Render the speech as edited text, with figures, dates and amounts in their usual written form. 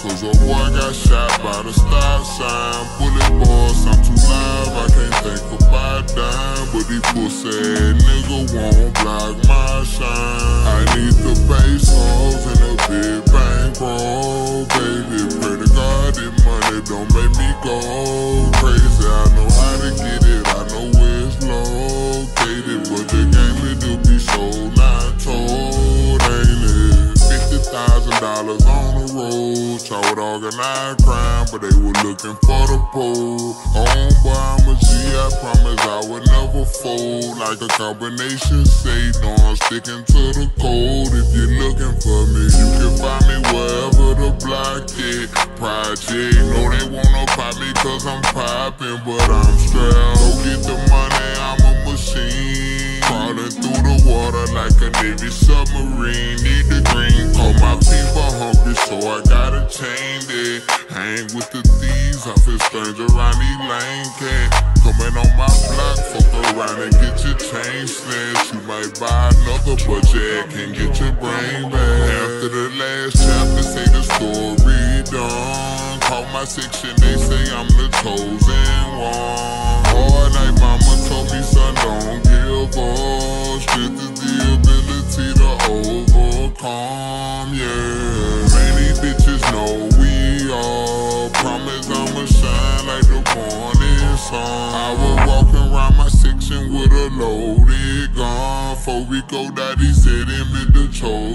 Cause a boy got shot by the stop sign. Bullet balls, I'm too live, I can't think about dying. But these pussy ass nigga won't block my shine. I need the pesos and a big bankroll, baby. Pray to God this money don't make me go crazy. I know how to get it, I know where it's located. But the game it do be sold, not told, ain't it? $50,000 on the road, tried with organized crime, but they were looking for the pole. Owned by I'm a G, I promise I would never fold. Like a combination say, no, I'm sticking to the code. If you're looking for me, you can find me wherever the block is. Project, no they wanna pop me cause I'm popping, but I'm strapped. Go get the money, I'm a machine. Crawling through the water like a Navy submarine. Need the green, call my people hungry, so I gotta change it. Hang with the thieves, I feel strange around these lame cats. Coming on my block, fuck around and get your chain snatched. You might buy another, but your ass can get your brain back. After the last chapter, say the story done. Call my section, they say I'm the chosen one. Hard like mama told me, son, don't give up. Strength is the ability to overcome, yeah. Many bitches know we all. Promise I'ma shine like the morning sun. I was walking around my section with a loaded gun. Before we go, daddy said him in the chosen.